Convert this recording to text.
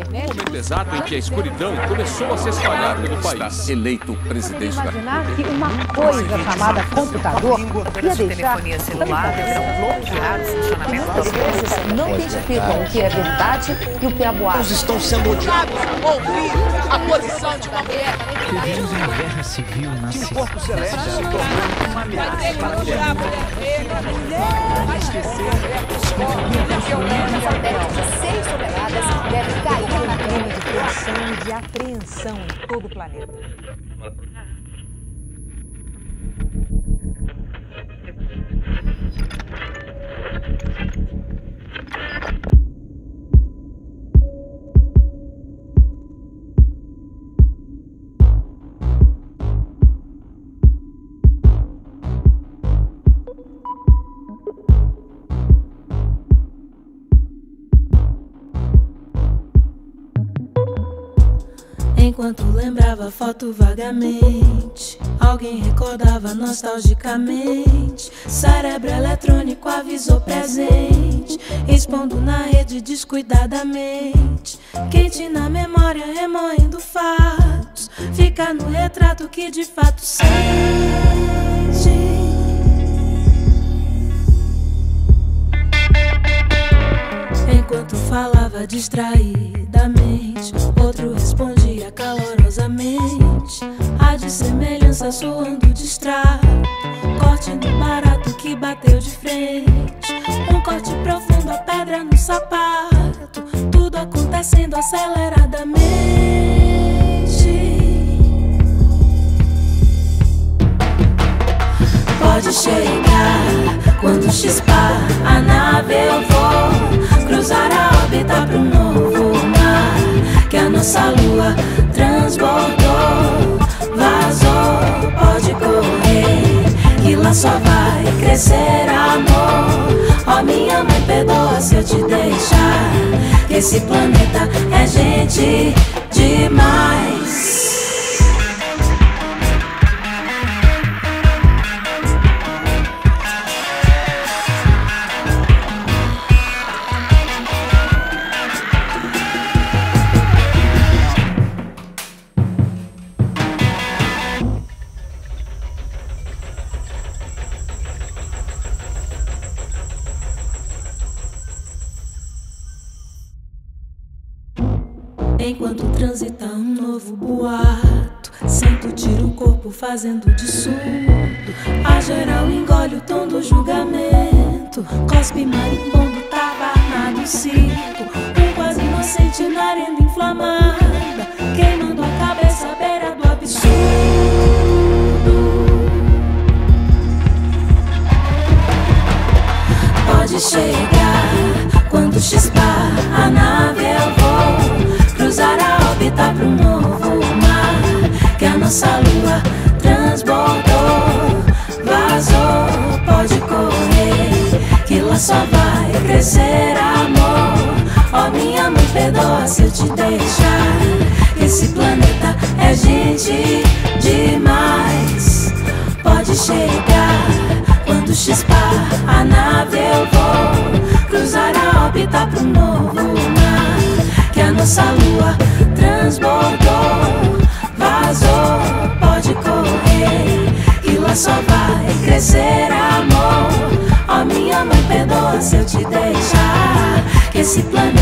momento exato em que a escuridão começou a se espalhar pelo país. Eleito presidente da Imaginar que uma coisa chamada computador ia deixar telefonia celular deverão bloquear o funcionamento das vezes não identificam o que é verdade e o que é boato. Todos estão sendo odiados. Ouvir a posição de uma mulher. Vivemos em guerra civil na Que o corpo celeste se tornou uma ameaça para a Mulher, vai esquecer. Satélite de 6 toneladas deve cair na crime de criação e de apreensão em todo o planeta. Enquanto lembrava a foto vagamente, alguém recordava nostalgicamente. Cérebro eletrônico avisou presente, expondo na rede descuidadamente. Quente na memória, remoendo fatos, fica no retrato que de fato sente. Enquanto falava distraidamente, outro respondia calorosamente. A de semelhança soando distrai, corte no barato que bateu de frente. Um corte profundo, a pedra no sapato, tudo acontecendo aceleradamente. Pode chegar quando chispar a nave, eu vou cruzar a órbita pro novo mar que a nossa lua transbordou, vazou. Pode correr, que lá só vai crescer amor. Ó minha mãe, perdoa se eu te deixar, que esse planeta é gente demais. Enquanto transita um novo boato, sinto tiro o corpo fazendo de surdo. A geral engole o tom do julgamento, cospe marimbondo, tava armado circo. Um quase inocente na arena inflamada, queimando a cabeça à beira do absurdo. Pode chegar quando chispar a nave, eu vou cruzar a órbita pro novo mar que a nossa lua transbordou, vazou. Pode correr, que lá só vai crescer amor. Ó minha mãe, perdoa se eu te deixar, esse planeta é gente demais. Pode chegar quando chispar a nave, eu vou cruzar a órbita pro novo mar que a nossa lua transbordou, vazou. Pode correr, e lá só vai crescer amor. Ó minha mãe, perdoa se eu te deixar, que esse planeta